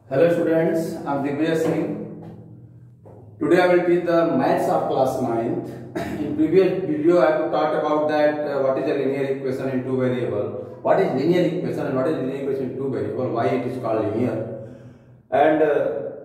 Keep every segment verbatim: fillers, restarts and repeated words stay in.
Hello students, I am Digvijay Singh. Today I will teach the maths of class ninth. In previous video I have talked about that uh, what is a linear equation in two variable, what is linear equation and what is linear equation in two variable, why it is called linear, and uh,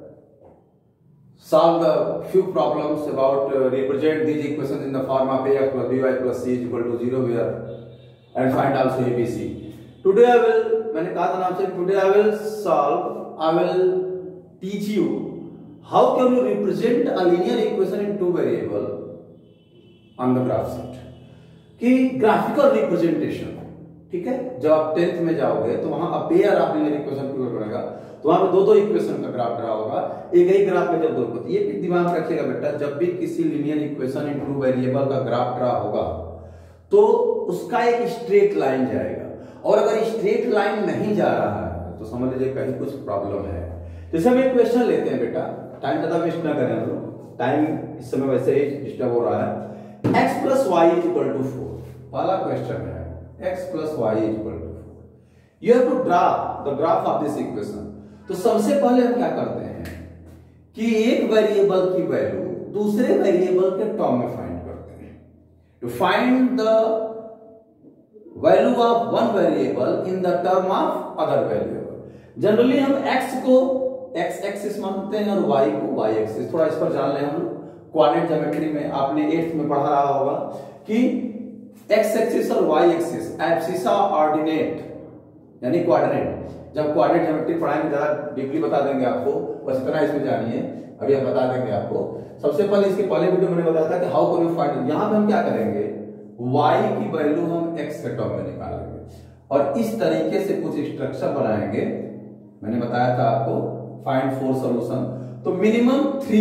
solve the few problems about uh, represent these equations in the form of ax plus by plus c is equal to zero where and find also A B C. Today I will, मैंने कहा था नाम से, today I will solve, I will teach you how can you represent a linear equation in two variable on the graph sheet. कि graphical representation, ठीक है, जब आप टेंथ में जाओगे तो वहां a pair of linear equation prove करेगा, तो वहां पे दो दो इक्वेशन का ग्राफ ड्रा होगा, एक ही ग्राफ में जब दो होते, ये भी दिमाग में रखिएगा बेटा, जब भी किसी linear equation in two variable का ग्राफ ड्रा होगा तो उसका एक स्ट्रेट लाइन जाएगा, और अगर स्ट्रेट लाइन नहीं जा रहा है तो समझ लीजिए कहीं कुछ प्रॉब्लम है। जैसे हम एक क्वेश्चन लेते हैं बेटा, टाइम ज्यादा वेस्ट ना करें हम लोग, टाइम इस समय वैसे ही डिस्टर्ब हो रहा है। x plus y is equal to four, पहला क्वेश्चन है x plus y is equal to four. You have to draw the graph of this equation. तो सबसे पहले हम क्या करते हैं कि एक वेरिएबल की वैल्यू दूसरे वेरिएबल के टर्म में फाइंड करते हैं। To find the value of one variable in the term of other variable. Generally हम x को x एक्सिस मानते हैं और y को y एक्सिस। थोड़ा इस पर जान लें हम लोग, कोऑर्डिनेट ज्योमेट्री में आपने एट्थ में पढ़ा रहा होगा कि x एक्सिस और y एक्सिस एब्सिसा ऑर्डिनेट यानी कोऑर्डिनेट। जब कोऑर्डिनेट ज्योमेट्री पढ़ाएंगे जरा डीपली बता देंगे आपको, बस इतना इसमें जानिए, अभी हम बता देंगे आपको। सबसे पहले इसके पहले वीडियो मैंने बताया था कि हाउ कैन यू फाइंड, यहां पे हम क्या करेंगे, y की वैल्यू हम x के टर्म में निकालेंगे और इस तरीके से कुछ स्ट्रक्चर बनाएंगे। मैंने बताया था आपको फाइंड फोर सॉल्यूशन, तो minimum three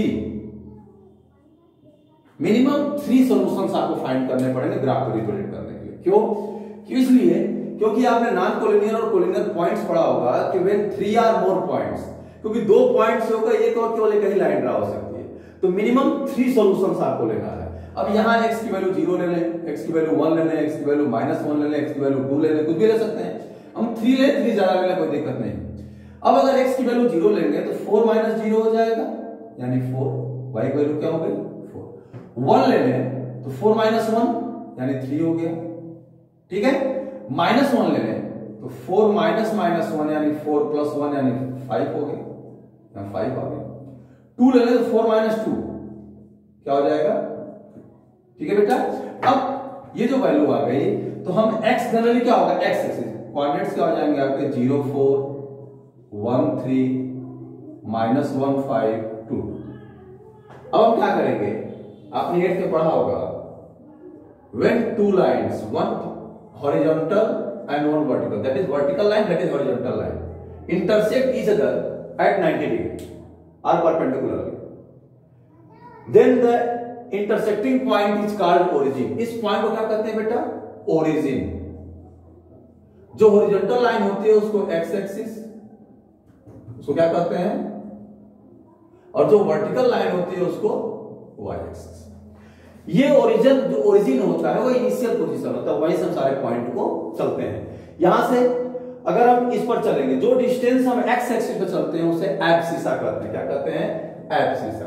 minimum three solutions आपको फाइंड करने पड़ेंगे ग्राफ को रिप्रेजेंट करने के लिए। क्यों? क्यों? इसलिए क्योंकि आपने नॉन कोलिनियर और कोलिनियर पॉइंट्स पढ़ा होगा कि when three or more points, क्योंकि दो पॉइंट्स होगा एक और केवल एक ही लाइन ड्रा हो सकती है, तो मिनिमम थ्री सॉल्यूशंस आपको लेना है। अब यहाँ x की वैल्यू जीरो ले लें, x की वैल्यू वन ले लें, x की वैल्यू माइनस वन ले लें, x की वैल्यू टू ले लें, कुछ भी ले सकते हैं। हम थ्री ले, थ्री ज्यादा ले लें, कोई दिक्कत नहीं। अब अगर x की वैल्यू जीरो लेंगे तो फोर माइनस जीरो हो जाएगा यानी फोर, y की वैल्यू क्या हो गई फोर। वन ले लें तो फोर माइनस वन यानी थ्री हो गया, ठीक है। माइनस वन ले लें तो फोर माइनस माइनस वन यानी फोर प्लस वन यानी फाइव हो गया, फाइव आ गया। टू ले लें तो फोर माइनस टू क्या हो जाएगा, ठीक है बेटा। अब ये जो वैल्यू आ गई तो हम x जनरली क्या होगा, x एक्सिस कोऑर्डिनेट्स क्या हो जाएंगे आपके zero four one three minus one five two. अब हम क्या करेंगे, आपने एट में पढ़ा होगा when two lines, one horizontal and one vertical, that is vertical line, that is horizontal line, intersect each other at ninety degree or perpendicularly, then the intersecting point is called origin. इस point को क्या कहते हैं बेटा, origin. जो horizontal line होती है उसको एक्स एक्सिस, उसको क्या कहते हैं, और जो वर्टिकल लाइन होती है उसको वाई एक्सिस। ये ओरिजिन, जो ओरिजिन होता है वो इनिशियल पोजीशन होता है, वहीं से हम सारे पॉइंट को चलते हैं। यहां से अगर हम इस पर चलेंगे, जो डिस्टेंस हम एक्स एक्सिस पे चलते हैं उसे एब्सिसा कहते हैं। क्या कहते हैं, एब्सिसा,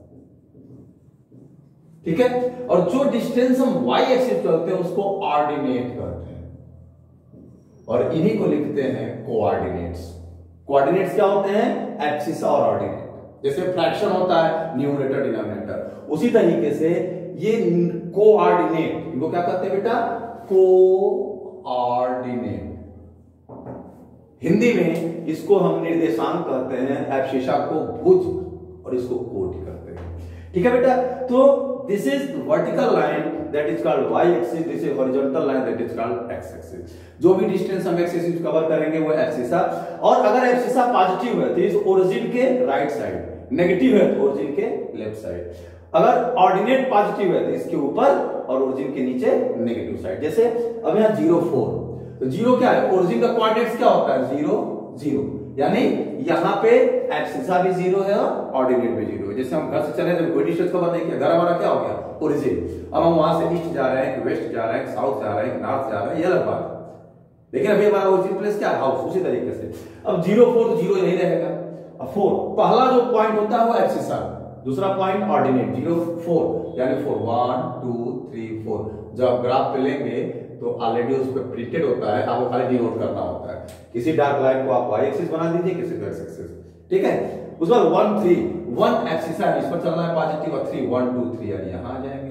ठीक है। और जो डिस्टेंस हम y एक्सिस चलते हैं उसको ऑर्डिनेट कहते हैं, और इन्हीं को लिखते हैं कोऑर्डिनेट्स। कोऑर्डिनेट्स क्या होते हैं, एब्सिसा और ऑर्डिनेट। जैसे फ्रैक्शन होता है न्यूमरेटर डिनोमिनेटर, उसी तरीके से ये कोऑर्डिनेट, इनको क्या कहते हैं बेटा, कोऑर्डिनेट। हिंदी में इसको हम निर्देशांक कहते हैं, एब्सिसा को भुज और इसको कोटि कहते हैं, ठीक है बेटा। तो this is vertical line that is called y axis, this is horizontal line that is called x axis। जो भी डिस्टेंस हम x axis कवर करेंगे वो एब्सिसा, और अगर एब्सिसा पॉजिटिव है तो इस ओरिजिन के राइट साइड, नेगेटिव है तो ओरिजिन के लेफ्ट साइड। अगर ऑर्डिनेट पॉजिटिव है तो इसके ऊपर और ओरिजिन के नीचे नेगेटिव साइड। जैसे अब यहाँ जीरो फोर, तो जीरो क्या है, ओरिजिन का कोऑर्डिनेट्स क्या होता है, जीरो जीरो, यानी यहाँ पे एब्सिसा भी जीरो है और ऑर्डिनेट भी जीरो है। जैसे हम घर से चले तो कोई डिस्टेंस कवर नहीं किया, घर हमारा क्या हो गया, ओरिजिन। अब हम वहां से ईस्ट जा रहे हैं, वेस्ट जा रहे हैं, साउथ जा रहे हैं, नॉर्थ जा रहे हैं, ये अलग बात है। लेकिन अभी हमारा ओरिजिन प्लेस क्या है, हाउस। उसी तरीके से अब जीरो फोर तो जीरो यही रहेगा, फोर, पहला जो पॉइंट होता है वो एक्सिस, दूसरा पॉइंट ऑर्डिनेट, जीरो फोर यानी four, one two three four. जब आप ग्राफ पे लेंगे तो ऑलरेडी उस पर प्रिंटेड होता है, आपको खाली डिनोट करना होता है। किसी डार्क लाइन को आप वाई एक्सिस बना दीजिए, किसी को एक्स एक्सिस, ठीक है। उसके बाद वन थ्री, वन एक्सिस है, इस पर चलना है पॉजिटिव, और थ्री वन टू थ्री यानी यहां आ जाएंगे।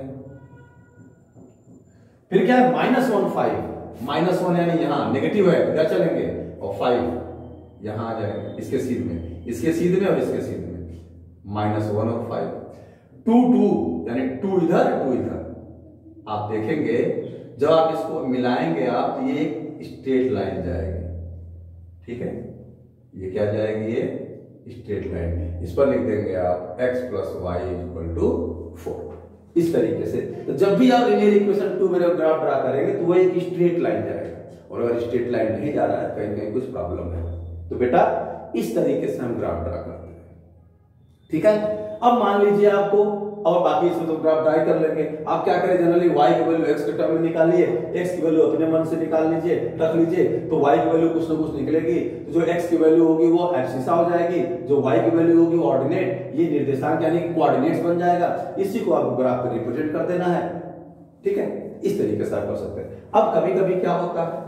फिर क्या है minus one five, minus one यानी यहां नेगेटिव है, क्या चलेंगे, और फाइव यहां आ जाएंगे, इसके सीध में, इसके सीध में और इसके सीध में, माइनस वन और फाइव। टू टू यानी टू इधर टू इधर। आप देखेंगे जब आप इसको मिलाएंगे आप, तो ये एक स्ट्रेट लाइन जाएगी, ठीक है। ये क्या जाएगी, ये स्ट्रेट लाइन। इस पर लिख देंगे आप x plus y equal to four. इस तरीके से तो जब भी आप लीनियर इक्वेशन टू मेरे ग्राफ ड्रा करेंगे तो वो एक स्ट्रेट लाइन जाएगा, और अगर स्ट्रेट लाइन नहीं जा रहा है, कहीं कहीं कुछ प्रॉब्लम है, तो बेटा इस तरीके से हम ग्राफ ड्रा करते हैं, ठीक है। अब मान लीजिए आपको, और बाकी इसमें तो ग्राफ ड्राई कर लेंगे। आप क्या करें, जनरली y की वैल्यू x के टर्म में निकालिए, x की वैल्यू अपने मन से निकाल लीजिए, रख लीजिए, तो y की वैल्यू कुछ ना कुछ निकलेगी। तो जो x की वैल्यू होगी वो एब्सिसा हो जाएगी, जो y की वैल्यू होगी वो ऑर्डिनेट, ये निर्देशांक यानी कि कोऑर्डिनेट्स बन जाएगा। इसी को आपको ग्राफ पे रिप्रेजेंट कर देना है, ठीक है। इस तरीके से आप कर सकते हैं। अब कभी कभी क्या होता है,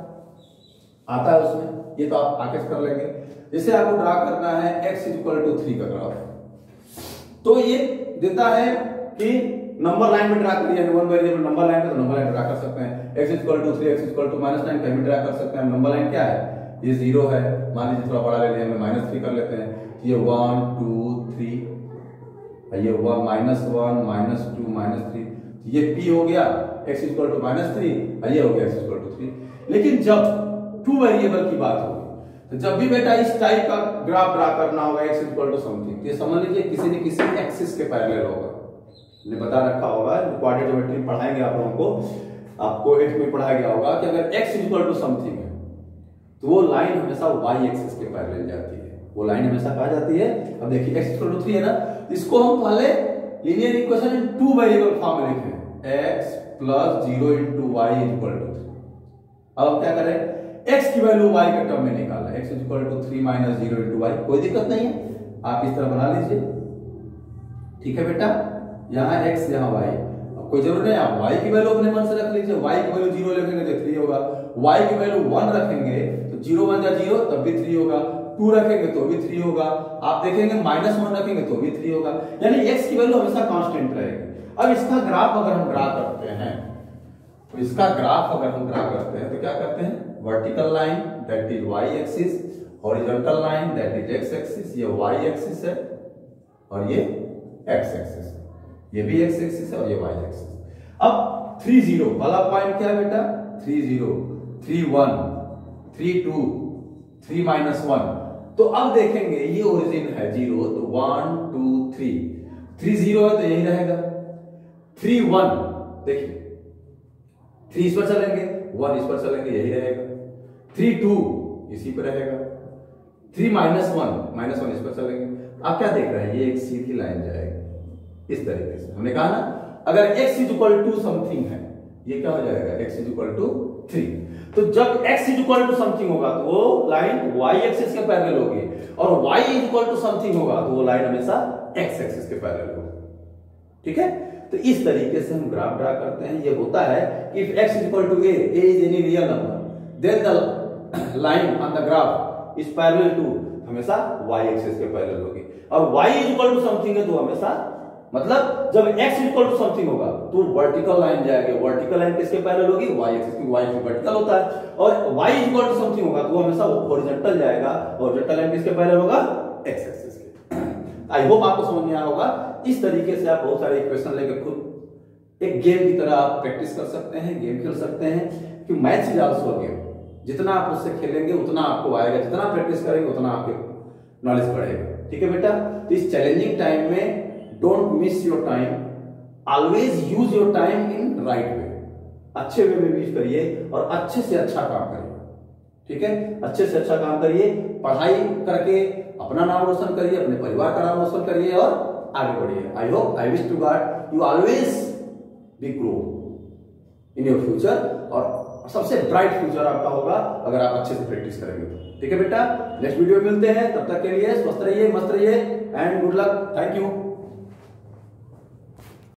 आता है उसमें, ये तो आप आगे कर लेंगे। जैसे आपको ड्रा करना है x इक्वल टू थ्री का ग्राफ, तो ये देता है कि नंबर लाइन में ड्रा करिए, वन वेरिएबल नंबर लाइन है तो नंबर लाइन ड्रा कर सकते हैं। x equal to three, x equal to minus nine कहीं भी ड्रा कर सकते हैं। नंबर लाइन क्या है, ये जीरो है, मान लीजिए थोड़ा बड़ा ले लेंगे, माइनस थ्री कर लेते हैं। ये वन टू थ्री, ये one minus one minus two minus three, ये p हो गया x equal to minus three, ये हो गया x इक्वल टू थ्री। लेकिन जब टू वेरिएबल की बात होगी, तो जब भी बेटा इस टाइप का ग्राफ ड्रा करना होगा x इक्वल टू समथिंग, ये समझ लीजिए किसी न किसी एक्सिस के पैरेलल होगा। ने बता रखा होगा, क्वाड्रेटिक ज्योमेट्री पढ़ाएंगे आप लोगों को, आपको एट में पढ़ाया गया होगा कि अगर x इक्वल टू समथिंग है तो वो लाइन हमेशा y एक्सिस के पैरेलल जाती है, वो लाइन हमेशा कहा जाती है। अब देखिए x इक्वल टू थ्री है ना, इसको हम पहले linear equation in two variable form में लिखें, x plus zero into y equal to three. अब क्या करें, x की वैल्यू y के टर्म में निकालना है, x equal to three minus zero into y, कोई दिक्कत नहीं है, आप इस तरह बना लीजिए, ठीक है बेटा। यहाँ x यहाँ y, अब कोई जरूरत नहीं, आप y की वैल्यू अपने मन से रख लीजिए। y की वैल्यू जीरो रखेंगे तो थ्री होगा, y की वैल्यू वन रखेंगे तो जीरो वन जा जीरो तब भी थ्री होगा, टू रखेंगे तो भी थ्री होगा, आप देखेंगे माइनस वन रखेंगे तो भी थ्री होगा, यानी x की वैल्यू हमेशा कांस्टेंट रहेगी। अब इसका ग्राफ अगर हम ड्रा करते हैं, तो इसका ग्राफ अगर हम ड्रा करते हैं तो क्या करते हैं, vertical line that is y axis, horizontal line that is x axis, ये y एक्सिस है और ये x एक्सिस है, ये भी x एक्सिस है और ये y एक्सिस। अब थ्री जीरो वाला पॉइंट क्या है बेटा, three zero, three one, three two, three minus one, तो अब देखेंगे ये ओरिजिन है जीरो, तो one two three, three zero है तो यही रहेगा, थ्री वन देखिए, थ्री इस पर चलेंगे, वन इस पर चलेंगे, यही रहेगा, थ्री टू इसी पर रहेगा, three minus one minus one इस पर चलेंगे। आप क्या देख रहे हैं, ये एक सीधी लाइन जाएगी इस तरीके से। हमने कहा ना अगर x is equal to something है, ये क्या हो जाएगा, x is equal to three. तो जब x is equal to something होगा तो वो लाइन y एक्सिस के पैरेलल होगी, और y is equal to something होगा तो वो लाइन हमेशा x एक्सिस के पैरेलल होगी, ठीक है। तो इस तरीके से हम ग्राफ ड्रा करते हैं। ये होता है कि if x is equal to a, a is any real number, then the line on the graph is parallel to, हमेशा y एक्सिस के पैरेलल होगी, और y is equal to something है तो हमेशा, मतलब जब x इक्वल टू समथिंग होगा तो वर्टिकल लाइन जाएगी, वर्टिकल लाइन किसके पैरेलल होगी, y एक्सिस, क्योंकि y एक्सिस वर्टिकल होता है, और y इक्वल टू समथिंग होगा तो वो हमेशा हॉरिजॉन्टल जाएगा, और हॉरिजॉन्टल लाइन किसके पैरेलल होगा, x एक्सिस के। आई होप आपको समझ में आया होगा। इस तरीके से आप बहुत सारे इक्वेशन लेकर खुद एक गेम की तरह आप प्रैक्टिस कर सकते हैं, गेम खेल सकते हैं, कि maths is also a game. जितना आप उससे खेलेंगे उतना आपको आएगा, जितना प्रैक्टिस करेंगे उतना आपके नॉलेज बढ़ेगा, ठीक है बेटा। तो इस चैलेंजिंग टाइम में don't miss your time, always use your time in right way, अच्छे वे में यूज करिए और अच्छे से अच्छा काम करिए, ठीक है। अच्छे से अच्छा काम करिए, पढ़ाई करके अपना नाम रोशन करिए, अपने परिवार का नाम रोशन करिए और आगे बढ़िए। I hope, I wish to God you always be grow in your future, और और सबसे ब्राइट फ्यूचर आपका होगा अगर आप अच्छे से प्रैक्टिस करेंगे तो। ठीक है बेटा, नेक्स्ट वीडियो में मिलते हैं, तब तक के लिए स्वस्थ रहिए, मस्त रहिए and good luck. Thank you.